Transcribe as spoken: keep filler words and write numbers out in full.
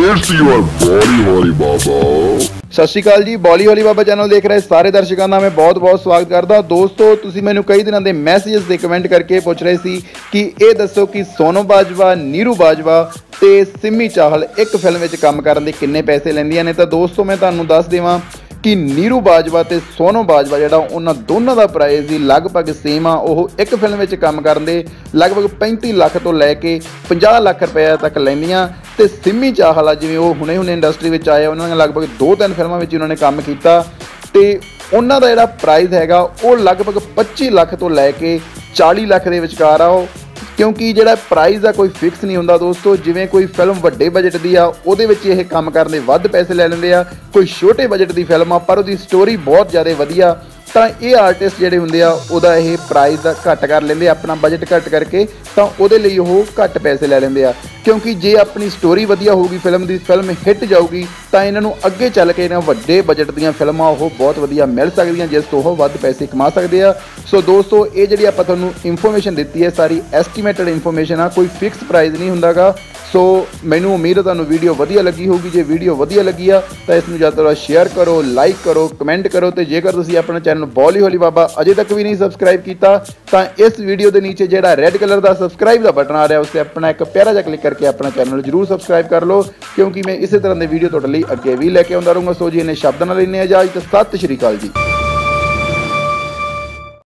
It's your body holy baba। ਸਤਿ ਸ਼੍ਰੀ ਅਕਾਲ ਜੀ, ਬੋਲੀ ਹੋਲੀ ਬਾਬਾ ਚੈਨਲ ਦੇਖ ਰਹੇ ਸਾਰੇ ਦਰਸ਼ਕਾਂ ਦਾ मैं बहुत बहुत ਸਵਾਗਤ ਕਰਦਾ। ਦੋਸਤੋ ਤੁਸੀਂ ਮੈਨੂੰ ਕਈ ਦਿਨਾਂ ਦੇ ਮੈਸੇजेस ਦੇ ਕਮੈਂਟ ਕਰਕੇ ਪੁੱਛ ਰਹੇ ਸੀ ਕਿ ਇਹ ਦੱਸੋ ਕਿ ਸੋਨਮ ਬਾਜਵਾ, ਨੀਰੂ ਬਾਜਵਾ ਤੇ ਸਿੰਮੀ ਚਾਹਲ ਇੱਕ ਫਿਲਮ ਵਿੱਚ ਕੰਮ ਕਰਨ ਦੇ ਕਿੰਨੇ ਪੈਸੇ ਲੈਂਦੀਆਂ ਨੇ। ਤਾਂ ਦੋਸਤੋ ਮੈਂ ਤੁਹਾਨੂੰ ਦੱਸ ਦੇਵਾਂ कि नीरू बाजवा ते सोनम बाजवा जिहड़ा उन्हां दोनों का प्राइस ही लगभग सेम आ। वो एक फिल्म में काम करन दे लगभग पैंती लाख तो लैके पचास लाख रुपया तक लैंदियां। ते सिमी चाहल जिवें वो हुणे हुणे इंडस्ट्री में आए, उन्होंने लगभग दो तीन फिल्मों में उन्होंने काम किया ते उन्हां दा जिहड़ा प्राइस हैगा वो लगभग पच्ची लाख तो लैके चाली लाख के विचकार आ। क्योंकि जिहड़ा प्राइस का कोई फिक्स नहीं हुंदा दोस्तों। जिवें कोई फिल्म वड्डे बजट की आ उहदे विच इह काम करन दे वध पैसे लै लैंदे आ, कोई छोटे बजट की फिल्म आ पर उहदी स्टोरी बहुत ज़्यादा वधिया तो ये आर्टिस्ट जिहड़े हुंदे आ उहदा इह प्राइस दा घट कर लैंदे, अपना बजट घट करके तो उहदे लई ओह घट पैसे लै लैंदे आ। क्योंकि जे अपनी स्टोरी वधिया होगी, फिल्म की फिल्म हिट जाऊगी तो इन्हां नूं अगे चल के इन्हां वड्डे बजट दीयां फिल्मां ओह बहुत वधिया मिल सकदियां, जिस तो ओह वध पैसे कमा सकदे आ। सो दोस्तों ये जिहड़ी आपां तुहानूं इंफॉर्मेशन दित्ती है सारी एस्टीमेटेड इंफॉर्मेशन आ, कोई फिक्स प्राइस नहीं हुंदागा। सो मैनूं उम्मीद है तुहानूं वीडियो वधिया लगी होगी। जे वीडियो वधिया लगी आ तो इसनूं ज़्यादा तो शेयर करो, लाइक करो, कमेंट करो। तो जेकर तुसीं अपना चैनल बॉली होली बाबा अजे तक भी नहीं सबसक्राइब किया तो इस वीडियो के नीचे जो रेड कलर का सबसक्राइब का बटन आ रहा है उससे अपना एक प्यारा जा क्लिक करके अपना चैनल जरूर सबसक्राइब कर लो, क्योंकि मैं इस तरह के वीडियो तुहाडे लई अगे भी लैके आउंदा रहूँगा। सो जी इन्हें शब्द नाल लैने इजाजत, सत श्री अकाल जी।